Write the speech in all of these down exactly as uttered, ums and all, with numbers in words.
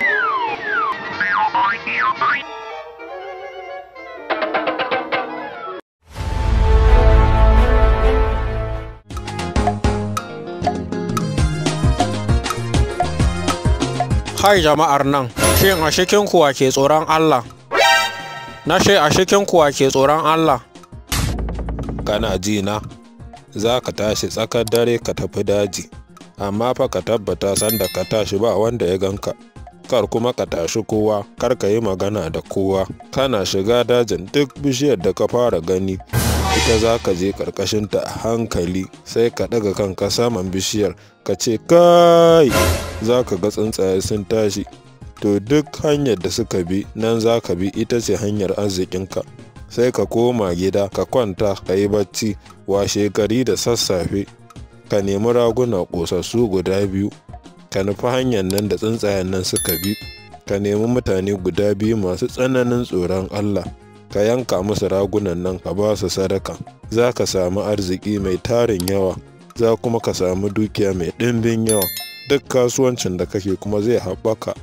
Hai jama'ar nan, shin a cikin kuwa ke tsoron Allah? Na ce a cikin kuwa ke tsoron Allah? Kana ji na? Za ka tashi tsakar dare ka tafi daji, amma fa ka tabbata sanda ka tashi ba wanda ya ganka. Kar kuma ka tashi kowa, kar ka yi magana da kowa. Kana shiga dajin duk bishiyar da ka fara gani, ita za ka je ƙarƙashinta a hankali, sai ka ɗaga kanka saman bishiyar ka ce kai, za ka ga tsuntsaye sun tashi. To duk hanyar da suka bi nan za ka bi, ita ce hanyar arzikinka. Sai ka koma gida ka kwanta ka yi bacci, washe gari da sassafe ka nemi raguna ƙosassu guda biyu, ka nufi hanyar nan da tsuntsayen nan suka bi, ka nemi mutane guda biyu masu tsananin tsoron Allah, ka yanka musu ragunan nan ka ba su sadaka. Za ka samu arziki mai tarin yawa, za kuma ka samu dukiya mai ɗimbin yawa. Duk kasuwancin da kake kuma zai haɓaka.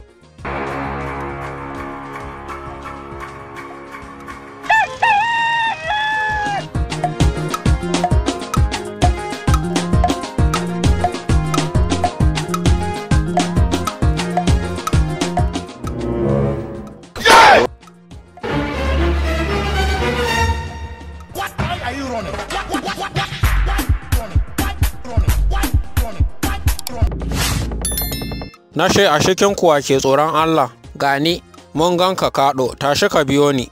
Na ce a cikin kuwa ke tsoron Allah? Gani, mun gan ka kaɗo, tashi ka biyo ni.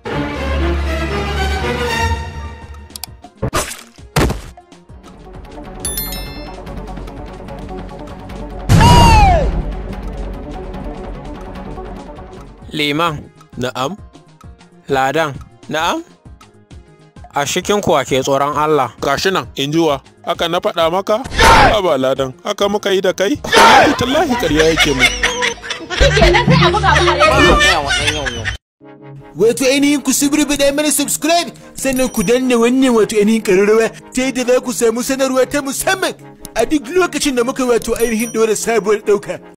Liman. Na'am? Ladan. Na'am? A cikin kuwa ke tsoron Allah? Gashi nan, in jiwa, haka na faɗa maka? Ba Ladan, haka muka yi da kai? Tallahi ƙarya yake mu. Wato ainihin ku subribiɗa mana subscribe, sannan ku danna wannan wato ainihin ƙararrawa ta yadda za ku samu sanarwa ta musamman a duk lokacin da muka wato ainihin ɗora sabuwar ɗauka.